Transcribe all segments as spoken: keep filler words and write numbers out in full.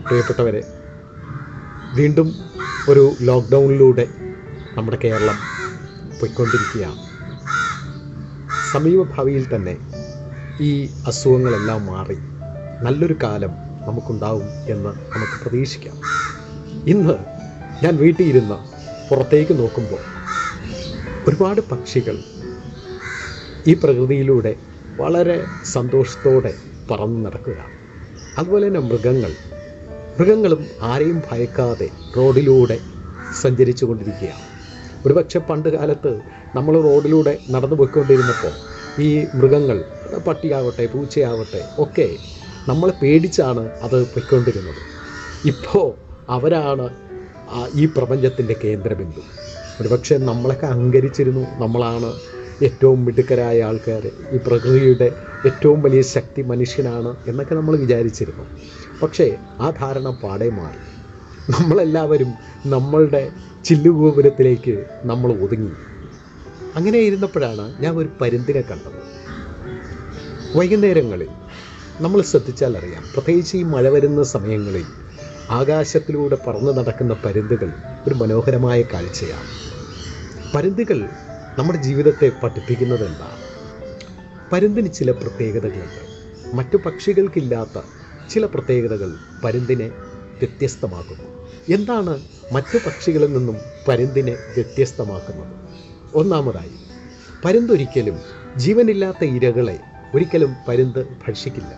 പ്രിയപ്പെട്ടവരെ, വീണ്ടും ഒരു ലോക്ക്ഡൗണിലൂടെ നമ്മുടെ കേരളം പോയിക്കൊണ്ടിരിക്കുകയാണ്. സമീപഭാവിയിൽ തന്നെ ഈ അസുഖങ്ങളെല്ലാം മാറി നല്ലൊരു കാലം നമുക്കുണ്ടാവും എന്ന് നമുക്ക് പ്രതീക്ഷിക്കാം. ഇന്ന് ഞാൻ വീട്ടിൽ ഇരുന്ന് പുറത്തേക്ക് നോക്കുമ്പോൾ ഒരുപാട് പക്ഷികൾ ഈ പ്രകൃതിയിലൂടെ വളരെ സന്തോഷത്തോടെ പറന്നു നടക്കുകയാണ്. അതുപോലെ തന്നെ മൃഗങ്ങൾ മൃഗങ്ങളും ആരെയും ഭയക്കാതെ റോഡിലൂടെ സഞ്ചരിച്ചു കൊണ്ടിരിക്കുകയാണ്. ഒരുപക്ഷെ പണ്ട് കാലത്ത് നമ്മൾ റോഡിലൂടെ നടന്നു പോയിക്കൊണ്ടിരുന്നപ്പോൾ ഈ മൃഗങ്ങൾ, പട്ടിയാവട്ടെ പൂച്ചയാവട്ടെ ഒക്കെ നമ്മളെ പേടിച്ചാണ് അത് പോയിക്കൊണ്ടിരുന്നത്. ഇപ്പോൾ അവരാണ് ഈ പ്രപഞ്ചത്തിൻ്റെ കേന്ദ്രബിന്ദു. ഒരുപക്ഷെ നമ്മളൊക്കെ അഹങ്കരിച്ചിരുന്നു, നമ്മളാണ് ഏറ്റവും മിടുക്കരായ ആൾക്കാർ, ഈ പ്രകൃതിയുടെ ഏറ്റവും വലിയ ശക്തി മനുഷ്യനാണ് എന്നൊക്കെ നമ്മൾ വിചാരിച്ചിരുന്നു. പക്ഷേ ആ ധാരണ പാടെ മാറി. നമ്മളെല്ലാവരും നമ്മളുടെ ചില്ലുഗോപുരത്തിലേക്ക് നമ്മൾ ഒതുങ്ങി. അങ്ങനെ ഇരുന്നപ്പോഴാണ് ഞാൻ ഒരു പരുന്തിനെ കണ്ടത്. വൈകുന്നേരങ്ങളിൽ നമ്മൾ ശ്രദ്ധിച്ചാൽ അറിയാം, പ്രത്യേകിച്ച് ഈ മഴ വരുന്ന സമയങ്ങളിൽ ആകാശത്തിലൂടെ പറന്നു നടക്കുന്ന പരുന്തുകൾ ഒരു മനോഹരമായ കാഴ്ചയാണ്. പരുന്തുകൾ നമ്മുടെ ജീവിതത്തെ പഠിപ്പിക്കുന്നത് എന്താണ്? പരുന്തിന് ചില പ്രത്യേകതകളുണ്ട്. മറ്റു പക്ഷികൾക്കില്ലാത്ത ചില പ്രത്യേകതകൾ പരുന്തിനെ വ്യത്യസ്തമാക്കുന്നു. എന്താണ് മറ്റു പക്ഷികളിൽ നിന്നും പരുന്തിനെ വ്യത്യസ്തമാക്കുന്നത്? ഒന്നാമതായി, പരുന്തൊരിക്കലും ജീവനില്ലാത്ത ഇരകളെ ഒരിക്കലും പരുന്ത് ഭക്ഷിക്കില്ല.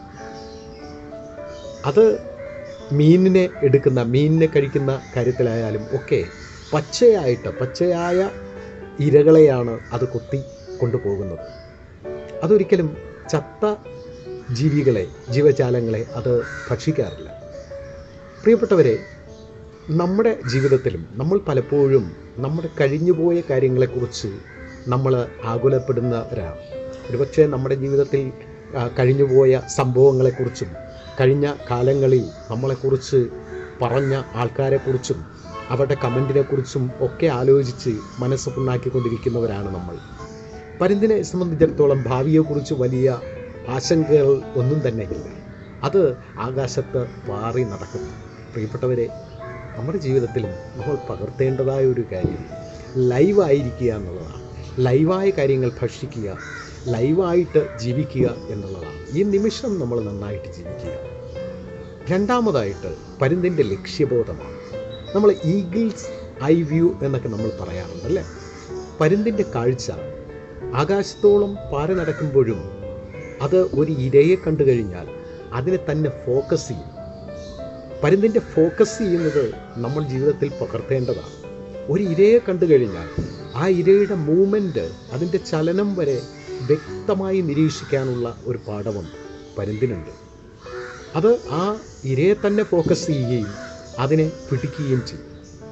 അത് മീനിനെ എടുക്കുന്ന മീനിനെ കഴിക്കുന്ന കാര്യത്തിലായാലും ഒക്കെ പച്ചയായിട്ട് പച്ചയായ ഇരകളെയാണ് അത് കൊത്തി കൊണ്ടുപോകുന്നത്. അതൊരിക്കലും ചത്ത ജീവികളെ ജീവജാലങ്ങളെ അത് ഭക്ഷിക്കാറില്ല. പ്രിയപ്പെട്ടവരെ, നമ്മുടെ ജീവിതത്തിലും നമ്മൾ പലപ്പോഴും നമ്മുടെ കഴിഞ്ഞുപോയ കാര്യങ്ങളെക്കുറിച്ച് നമ്മൾ ആകുലപ്പെടുന്നവരാണ്. ഒരുപക്ഷെ നമ്മുടെ ജീവിതത്തിൽ കഴിഞ്ഞുപോയ സംഭവങ്ങളെക്കുറിച്ചും കഴിഞ്ഞ കാലങ്ങളിൽ നമ്മളെക്കുറിച്ച് പറഞ്ഞ ആൾക്കാരെക്കുറിച്ചും അവരുടെ കമൻറ്റിനെക്കുറിച്ചും ഒക്കെ ആലോചിച്ച് മനസ്സ് പുണ്ണാക്കിക്കൊണ്ടിരിക്കുന്നവരാണ് നമ്മൾ. പരുന്തിനെ സംബന്ധിച്ചിടത്തോളം ഭാവിയെക്കുറിച്ച് വലിയ ആശങ്കകൾ ഒന്നും തന്നെ ഇല്ല. അത് ആകാശത്ത് പാറി നടക്കുന്നു. പ്രിയപ്പെട്ടവരെ, നമ്മുടെ ജീവിതത്തിലും നമ്മൾ പകർത്തേണ്ടതായ ഒരു കാര്യം ലൈവായിരിക്കുക എന്നുള്ളതാണ്. ലൈവായ കാര്യങ്ങൾ ഭക്ഷിക്കുക, ലൈവായിട്ട് ജീവിക്കുക എന്നുള്ളതാണ്. ഈ നിമിഷം നമ്മൾ നന്നായിട്ട് ജീവിക്കുക. രണ്ടാമതായിട്ട് പരുന്തിൻ്റെ ലക്ഷ്യബോധമാണ്. നമ്മൾ ഈഗിൾസ് ഐ വ്യൂ എന്നൊക്കെ നമ്മൾ പറയാറുണ്ട് അല്ലേ? പരുന്തിൻ്റെ കാഴ്ച ആകാശത്തോളം പാറി നടക്കുമ്പോഴും അത് ഒരു ഇരയെ കണ്ടു കഴിഞ്ഞാൽ അതിനെ തന്നെ ഫോക്കസ് ചെയ്യും. പരുന്തിൻ്റെ ഫോക്കസ് ചെയ്യുന്നത് നമ്മൾ ജീവിതത്തിൽ പകർത്തേണ്ടതാണ്. ഒരു ഇരയെ കണ്ടു കഴിഞ്ഞാൽ ആ ഇരയുടെ മൂവ്മെൻറ്റ്, അതിൻ്റെ ചലനം വരെ വ്യക്തമായി നിരീക്ഷിക്കാനുള്ള ഒരു പാഠവും പരുന്തിനുണ്ട്. അത് ആ ഇരയെ തന്നെ ഫോക്കസ് ചെയ്യുകയും അതിനെ പിടിക്കുകയും ചെയ്യും.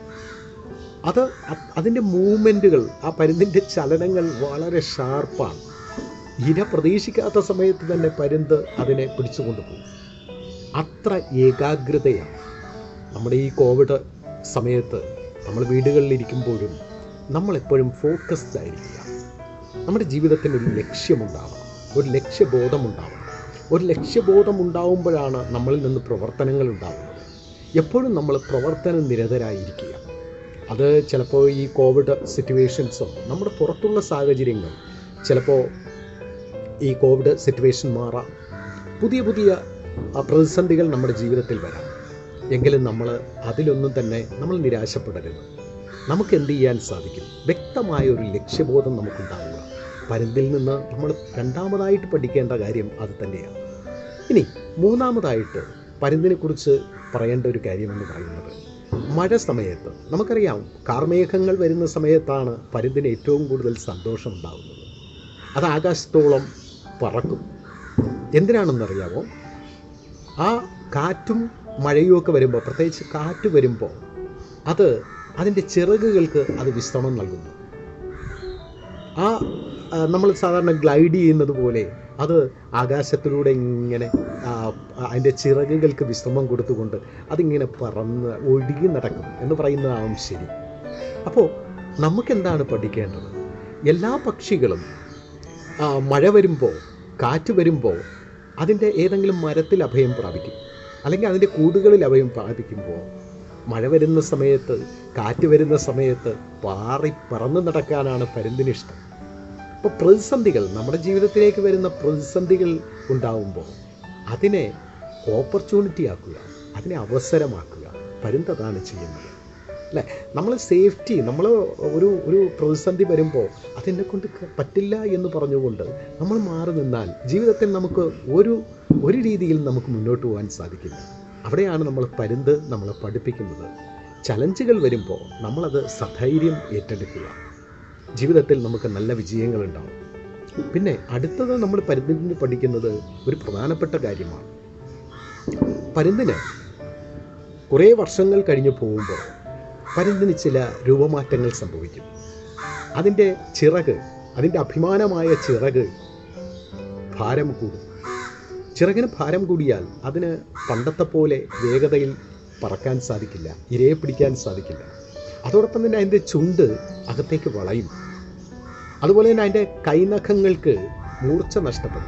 അത് അതിൻ്റെ മൂവ്മെൻറ്റുകൾ, ആ പരുന്തിൻ്റെ ചലനങ്ങൾ വളരെ ഷാർപ്പാണ്. ഇര പ്രതീക്ഷിക്കാത്ത സമയത്ത് തന്നെ പരുന്ത് അതിനെ പിടിച്ചുകൊണ്ട് പോകും. അത്ര ഏകാഗ്രതയാണ്. നമ്മുടെ ഈ കോവിഡ് സമയത്ത് നമ്മൾ വീടുകളിലിരിക്കുമ്പോഴും നമ്മളെപ്പോഴും ഫോക്കസ്ഡ് ആയിരിക്കുക. നമ്മുടെ ജീവിതത്തിന് ഒരു ലക്ഷ്യമുണ്ടാവണം, ഒരു ലക്ഷ്യബോധമുണ്ടാവണം. ഒരു ലക്ഷ്യബോധം ഉണ്ടാവുമ്പോഴാണ് നമ്മളിൽ നിന്ന് പ്രവർത്തനങ്ങൾ ഉണ്ടാവുന്നത്. എപ്പോഴും നമ്മൾ പ്രവർത്തന നിരതരായിരിക്കുക. അത് ചിലപ്പോൾ ഈ കോവിഡ് സിറ്റുവേഷൻസോ നമ്മുടെ പുറത്തുള്ള സാഹചര്യങ്ങൾ, ചിലപ്പോൾ ഈ കോവിഡ് സിറ്റുവേഷൻ മാറാം, പുതിയ പുതിയ പ്രതിസന്ധികൾ നമ്മുടെ ജീവിതത്തിൽ വരാം. എങ്കിലും നമ്മൾ അതിലൊന്നും തന്നെ നമ്മൾ നിരാശപ്പെടരുത്. നമുക്ക് എന്ത് ചെയ്യാൻ സാധിക്കും? വ്യക്തമായ ഒരു ലക്ഷ്യബോധം നമുക്കുണ്ടാവുക. പരുന്തിൽ നിന്ന് നമ്മൾ രണ്ടാമതായിട്ട് പഠിക്കേണ്ട കാര്യം അത് തന്നെയാണ്. ഇനി മൂന്നാമതായിട്ട് പരുന്തിനെക്കുറിച്ച് പറയേണ്ട ഒരു കാര്യമെന്ന് പറയുന്നത്, മഴ സമയത്ത് നമുക്കറിയാം, കാർമേഘങ്ങൾ വരുന്ന സമയത്താണ് പരുന്തിന് ഏറ്റവും കൂടുതൽ സന്തോഷം ഉണ്ടാകുന്നത്. അത് ആകാശത്തോളം പറക്കും. എന്തിനാണെന്നറിയാമോ? ആ കാറ്റും മഴയും ഒക്കെ വരുമ്പോൾ, പ്രത്യേകിച്ച് കാറ്റ് വരുമ്പോൾ അത് അതിൻ്റെ ചിറകുകൾക്ക് അത് വിശ്രമം നൽകുന്നു. ആ നമ്മൾ സാധാരണ ഗ്ലൈഡ് ചെയ്യുന്നത് പോലെ അത് ആകാശത്തിലൂടെ ഇങ്ങനെ അതിൻ്റെ ചിറകുകൾക്ക് വിശ്രമം കൊടുത്തുകൊണ്ട് അതിങ്ങനെ പറന്ന് ഒഴുകി നടക്കും എന്ന് പറയുന്നതാവും ശരി. അപ്പോൾ നമുക്കെന്താണ് പഠിക്കേണ്ടത്? എല്ലാ പക്ഷികളും മഴ വരുമ്പോൾ, കാറ്റ് വരുമ്പോൾ അതിൻ്റെ ഏതെങ്കിലും മരത്തിൽ അഭയം പ്രാപിക്കും. അല്ലെങ്കിൽ അതിൻ്റെ കൂടുകളിൽ അവയും പ്രാപിക്കുമ്പോൾ മഴ വരുന്ന സമയത്ത്, കാറ്റ് വരുന്ന സമയത്ത് പാറി പറന്ന് നടക്കാനാണ് പരുന്തിനിഷ്ടം. അപ്പോൾ പ്രതിസന്ധികൾ, നമ്മുടെ ജീവിതത്തിലേക്ക് വരുന്ന പ്രതിസന്ധികൾ ഉണ്ടാവുമ്പോൾ അതിനെ ഓപ്പർച്യൂണിറ്റി ആക്കുക, അതിനെ അവസരമാക്കുക. പരുന്തതാണ് ചെയ്യുന്നത്, അല്ലേ? നമ്മൾ സേഫ്റ്റി, നമ്മൾ ഒരു ഒരു പ്രതിസന്ധി വരുമ്പോൾ അതെന്നെ കൊണ്ട് പറ്റില്ല എന്ന് പറഞ്ഞുകൊണ്ട് നമ്മൾ മാറി നിന്നാൽ ജീവിതത്തിൽ നമുക്ക് ഒരു ഒരു രീതിയിൽ നമുക്ക് മുന്നോട്ട് പോകാൻ സാധിക്കില്ല. അവിടെയാണ് നമ്മൾ പരുന്ത് നമ്മളെ പഠിപ്പിക്കുന്നത്. ചലഞ്ചുകൾ വരുമ്പോൾ നമ്മളത് സധൈര്യം ഏറ്റെടുക്കുക. ജീവിതത്തിൽ നമുക്ക് നല്ല വിജയങ്ങളുണ്ടാവും. പിന്നെ അടുത്തത് നമ്മൾ പരുന്തിൽ നിന്ന് പഠിക്കുന്നത് ഒരു പ്രധാനപ്പെട്ട കാര്യമാണ്. പരുന്തിന് കുറേ വർഷങ്ങൾ കഴിഞ്ഞ് പോകുമ്പോൾ പരുന്തിന് ചില രൂപമാറ്റങ്ങൾ സംഭവിക്കും. അതിൻ്റെ ചിറക്, അതിൻ്റെ അഭിമാനമായ ചിറക് ഭാരം കൂടും. ചിറകിന് ഭാരം കൂടിയാൽ അതിന് പണ്ടത്തെ പോലെ വേഗതയിൽ പറക്കാൻ സാധിക്കില്ല, ഇരയെ പിടിക്കാൻ സാധിക്കില്ല. അതോടൊപ്പം തന്നെ അതിൻ്റെ ചുണ്ട് അകത്തേക്ക് വളയും. അതുപോലെ തന്നെ അതിൻ്റെ കൈനഖങ്ങൾക്ക് മൂർച്ച നഷ്ടപ്പെടും.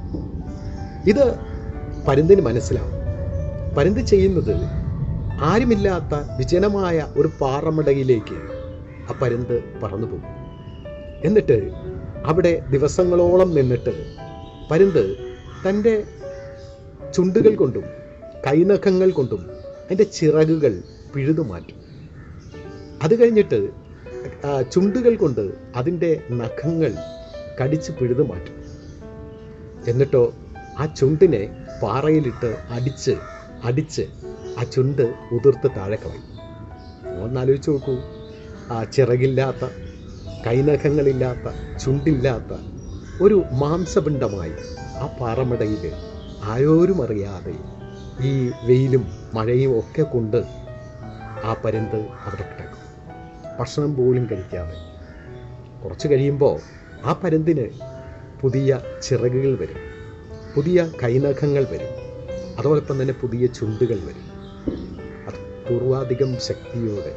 ഇത് പരുന്തിന് മനസ്സിലാവും. പരുന്ത് ചെയ്യുന്നത്, ആരുമില്ലാത്ത വിജനമായ ഒരു പാറമടയിലേക്ക് ആ പരുന്ത് പറന്നു പോകും. എന്നിട്ട് അവിടെ ദിവസങ്ങളോളം നിന്നിട്ട് പരുന്ത് തൻ്റെ ചുണ്ടുകൾ കൊണ്ടും കൈനഖങ്ങൾ കൊണ്ടും അതിൻ്റെ ചിറകുകൾ പിഴുതു മാറ്റും. അത് കഴിഞ്ഞിട്ട് ചുണ്ടുകൾ കൊണ്ട് അതിൻ്റെ നഖങ്ങൾ കടിച്ച് പിഴുതു മാറ്റും. എന്നിട്ടോ ആ ചുണ്ടിനെ പാറയിലിട്ട് അടിച്ച് അടിച്ച് ആ ചുണ്ട് ഉതിർത്ത് താഴെ കളയും. ഒന്നാലോചിച്ച് നോക്കൂ, ആ ചിറകില്ലാത്ത, കൈനഖങ്ങളില്ലാത്ത, ചുണ്ടില്ലാത്ത ഒരു മാംസപിണ്ഡമായി ആ പാറമടയിൽ ആരോരും അറിയാതെ ഈ വെയിലും മഴയും ഒക്കെ കൊണ്ട് ആ പരുന്ത് അവിടെ കിടക്കും, ഭക്ഷണം പോലും കഴിക്കാതെ. കുറച്ച് കഴിയുമ്പോൾ ആ പരുന്തിന് പുതിയ ചിറകുകൾ വരും, പുതിയ കൈനഖങ്ങൾ വരും, അതോടൊപ്പം തന്നെ പുതിയ ചുണ്ടുകൾ വരും. അത് പൂർവാധികം ശക്തിയോടെ,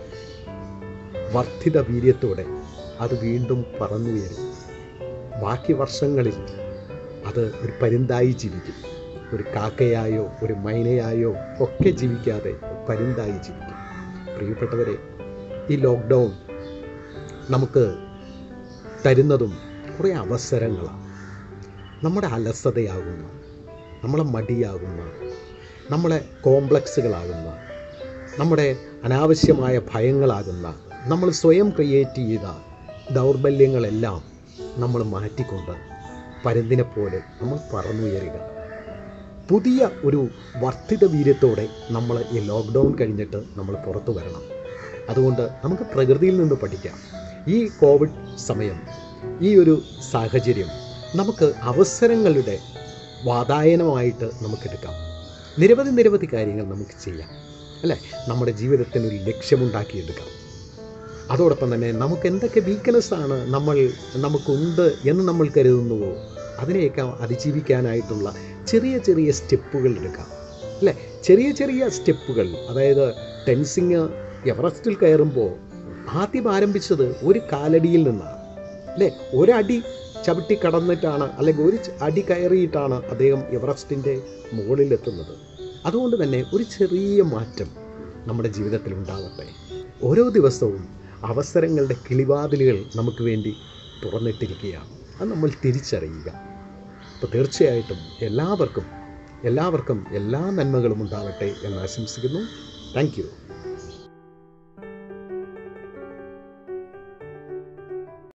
വർദ്ധിത വീര്യത്തോടെ അത് വീണ്ടും പറന്നുയരും. ബാക്കി വർഷങ്ങളിൽ അത് ഒരു പരുന്തായി ജീവിക്കും. ഒരു കാക്കയായോ ഒരു മൈനയായോ ഒക്കെ ജീവിക്കാതെ പരുന്തായി ജീവിക്കും. പ്രിയപ്പെട്ടവരെ, ഈ ലോക്ക്ഡൗൺ നമുക്ക് തരുന്നതും കുറേ അവസരങ്ങളാണ്. നമ്മുടെ അലസതയാകുന്ന, നമ്മളെ മടിയാകുന്ന, നമ്മളെ കോംപ്ലക്സുകളാകുന്ന, നമ്മുടെ അനാവശ്യമായ ഭയങ്ങളാകുന്ന, നമ്മൾ സ്വയം ക്രിയേറ്റ് ചെയ്ത ദൗർബല്യങ്ങളെല്ലാം നമ്മൾ മാറ്റിക്കൊണ്ട് പരുന്തിനെ പോലെ നമ്മൾ പറന്നുയരുക. പുതിയ ഒരു വർദ്ധിത വീര്യത്തോടെ നമ്മൾ ഈ ലോക്ക്ഡൗൺ കഴിഞ്ഞിട്ട് നമ്മൾ പുറത്തു വരണം. അതുകൊണ്ട് നമുക്ക് പ്രകൃതിയിൽ നിന്ന് പഠിക്കാം. ഈ കോവിഡ് സമയം, ഈ ഒരു സാഹചര്യം നമുക്ക് അവസരങ്ങളുടെ വാതായനമായിട്ട് നമുക്കെടുക്കാം. നിരവധി നിരവധി കാര്യങ്ങൾ നമുക്ക് ചെയ്യാം, അല്ലേ? നമ്മുടെ ജീവിതത്തിനൊരു ലക്ഷ്യമുണ്ടാക്കിയെടുക്കാം. അതോടൊപ്പം തന്നെ നമുക്ക് എന്തൊക്കെ വീക്ക്നെസ്സാണ് നമ്മൾ നമുക്കുണ്ട് എന്ന് നമ്മൾ കരുതുന്നുവോ അതിനെയൊക്കെ അതിജീവിക്കാനായിട്ടുള്ള ചെറിയ ചെറിയ സ്റ്റെപ്പുകൾ എടുക്കാം, അല്ലേ? ചെറിയ ചെറിയ സ്റ്റെപ്പുകൾ. അതായത് ടെൻസിങ് എവറസ്റ്റിൽ കയറുമ്പോൾ ആദ്യം ആരംഭിച്ചത് ഒരു കാലടിയിൽ നിന്നാണ്, അല്ലേ? ഒരടി ചവിട്ടി കടന്നിട്ടാണ്, അല്ലെങ്കിൽ ഒരു അടി കയറിയിട്ടാണ് അദ്ദേഹം എവറസ്റ്റിൻ്റെ മുകളിലെത്തുന്നത്. അതുകൊണ്ട് തന്നെ ഒരു ചെറിയ മാറ്റം നമ്മുടെ ജീവിതത്തിൽ ഉണ്ടാവട്ടെ. ഓരോ ദിവസവും അവസരങ്ങളുടെ കിളിവാതിലുകൾ നമുക്ക് വേണ്ടി തുറന്നിട്ടിരിക്കുകയാണ്. അത് നമ്മൾ തിരിച്ചറിയുക. അപ്പോൾ തീർച്ചയായിട്ടും എല്ലാവർക്കും എല്ലാവർക്കും എല്ലാ നന്മകളും ഉണ്ടാവട്ടെ എന്ന് ആശംസിക്കുന്നു. Thank U.